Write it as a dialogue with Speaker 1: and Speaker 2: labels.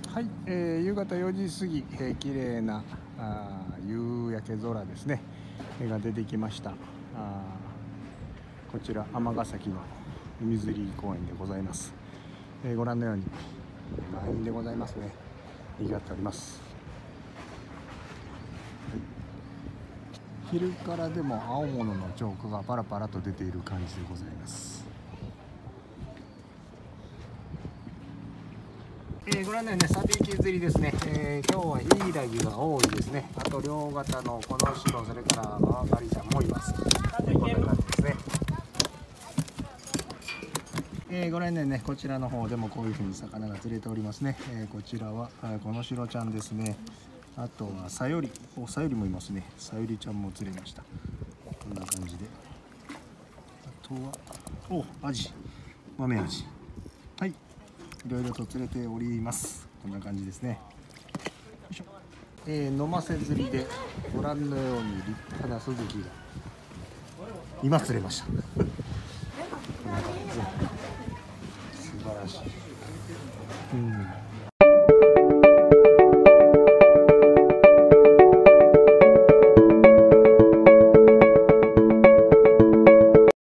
Speaker 1: はい、夕方4時過ぎ、綺麗な夕焼け空ですね、が出てきました。こちら尼崎の海釣り公園でございます。ご覧のように満員でございますね。賑わっております。昼からでも青物の釣果がパラパラと出ている感じでございます。ご覧のようにサビキ釣りですね。今日はヒイラギが多いですね。あと両型のこの白、それからマワカリちゃんもいます。こんな感じですね。ご覧のようにね、こちらの方でもこういう風に魚が釣れておりますね。こちらはこの白ちゃんですね。あとはサヨリもいますね。サヨリちゃんも釣れました。こんな感じで。あとはアジ、豆アジ。はい。いろいろと釣れております。こんな感じですね。よいしょ。飲ませ釣りでご覧のように立派なスズキが今釣れました。こんな感じですね。素晴らしい。